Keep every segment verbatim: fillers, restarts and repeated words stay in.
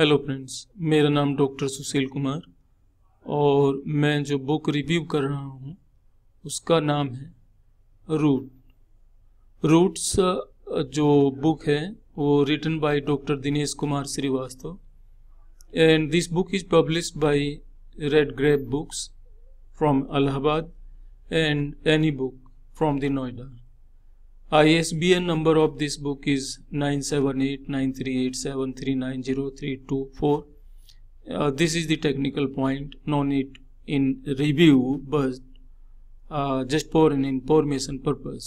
Hello friends, मेरा नाम doctor Sushil Kumar और मैं जो बुक रिव्यू कर रहा हूँ उसका नाम है रूट रूट्स। जो बुक है वो written by doctor Dinesh Kumar Shrivastava and this book is published by Red Grape Books from Allahabad and any book from the Noida. I S B N number of this book is nine seven eight nine three eight seven three nine zero three two four. Uh, this is the technical point, no need in review, but uh, just for an information purpose.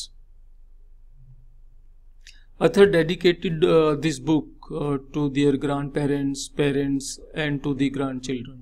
Author dedicated uh, this book uh, to their grandparents, parents and to the grandchildren.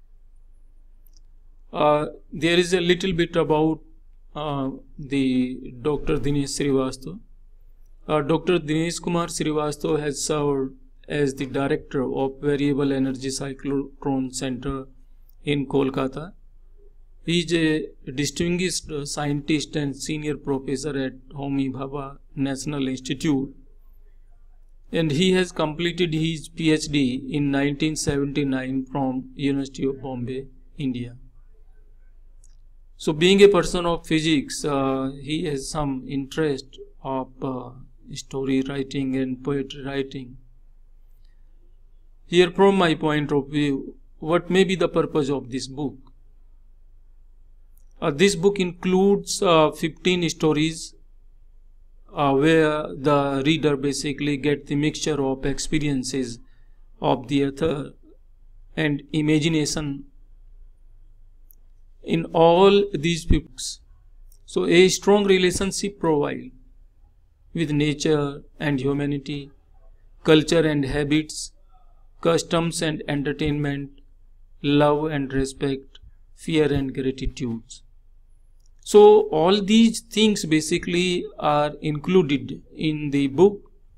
Uh, there is a little bit about uh, the Doctor Dinesh Srivastava. Uh, Doctor Dinesh Kumar Srivastava has served as the director of Variable Energy Cyclotron Center in Kolkata. He is a distinguished scientist and senior professor at Homi, Bhabha National Institute, and he has completed his P H D in nineteen seventy-nine from University of Bombay, India. So being a person of physics, uh, he has some interest of uh, story writing and poetry writing. Here, from my point of view, what may be the purpose of this book? Uh, this book includes uh, fifteen stories uh, where the reader basically gets the mixture of experiences of the author and imagination in all these books. So a strong relationship provided with nature and humanity, culture and habits, customs and entertainment, love and respect, fear and gratitude. So all these things basically are included in the book.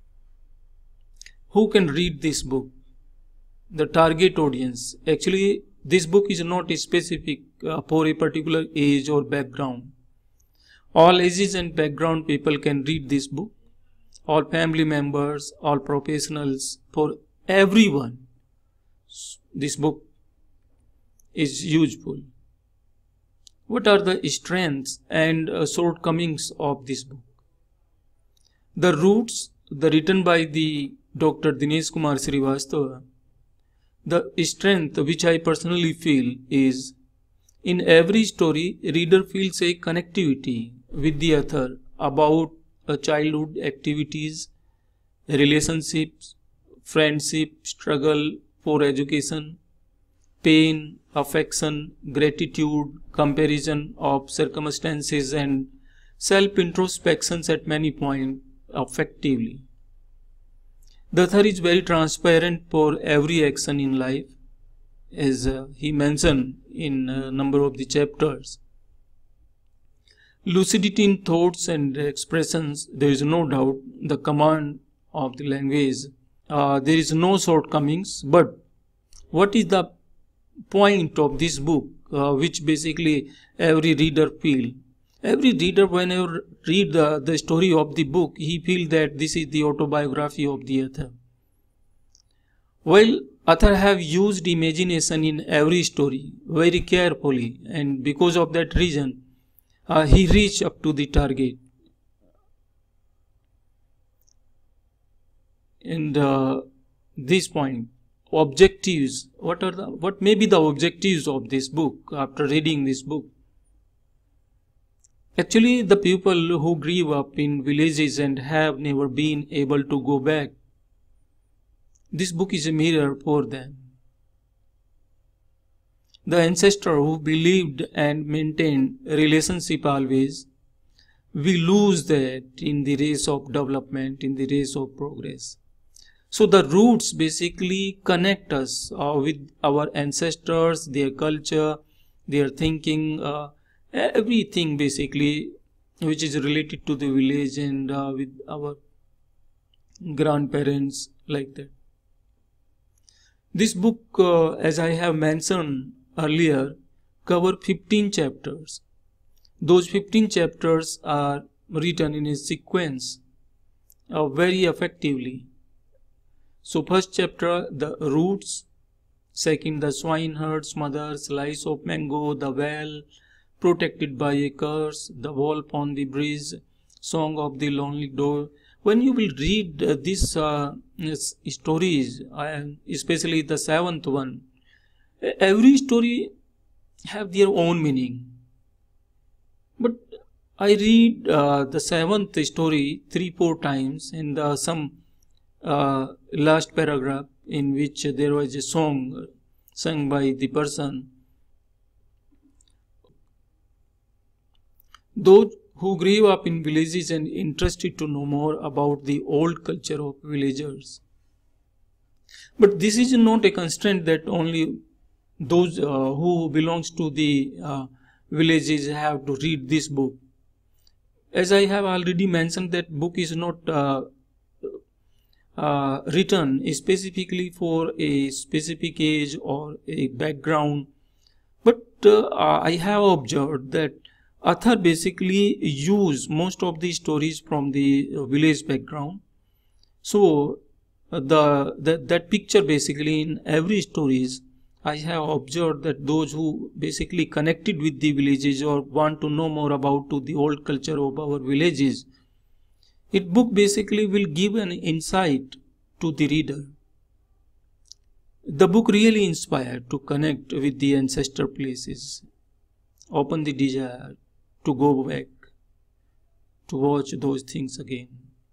Who can read this book? The target audience. Actually, this book is not specific uh, for a particular age or background. All ages and background people can read this book. All family members, all professionals, for everyone. This book is useful. What are the strengths and uh, shortcomings of this book? The roots, the written by the Doctor Dinesh Kumar Srivastava. The strength which I personally feel is, in every story, reader feels a connectivity with the author about a childhood activities, relationships, friendship, struggle for education, pain, affection, gratitude, comparison of circumstances and self-introspections at many points effectively. The author is very transparent for every action in life, as uh, he mentioned in a number of the chapters. Lucidity in thoughts and expressions, there is no doubt. The command of the language, uh, there is no shortcomings. But what is the point of this book, uh, which basically every reader feel? Every reader, whenever read the, the story of the book, he feels that this is the autobiography of the author. While author have used imagination in every story very carefully, and because of that reason, uh, he reached up to the target. And uh, this point, objectives. What are the what may be the objectives of this book after reading this book? Actually, the people who grew up in villages and have never been able to go back, this book is a mirror for them. The ancestor who believed and maintained a relationship always, we lose that in the race of development, in the race of progress. So the roots basically connect us uh, with our ancestors, their culture, their thinking, uh, everything basically which is related to the village and uh, with our grandparents, like that. This book, uh, as I have mentioned earlier, cover fifteen chapters. Those fifteen chapters are written in a sequence uh, very effectively. So first chapter, the roots. Second, the swineherd's mother, slice of mango, the well, protected by a curse, the wolf on the bridge, song of the lonely door. When you will read uh, these uh, stories, uh, especially the seventh one, every story have their own meaning. But I read uh, the seventh story three, four times in the some uh, last paragraph in which there was a song sung by the person. Those who grew up in villages and interested to know more about the old culture of villagers. But this is not a constraint that only those uh, who belongs to the uh, villages have to read this book. As I have already mentioned, that book is not uh, uh, written specifically for a specific age or a background. But uh, I have observed that author basically use most of the stories from the village background. So uh, the, the that picture basically in every stories, I have observed that those who basically connected with the villages or want to know more about to the old culture of our villages, it book basically will give an insight to the reader. The book really inspired to connect with the ancestor places, open the desire to go back, to watch those things again.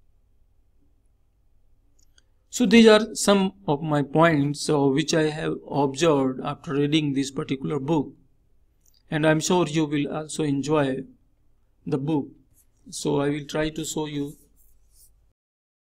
So these are some of my points uh, which I have observed after reading this particular book, and I'm sure you will also enjoy the book. So I will try to show you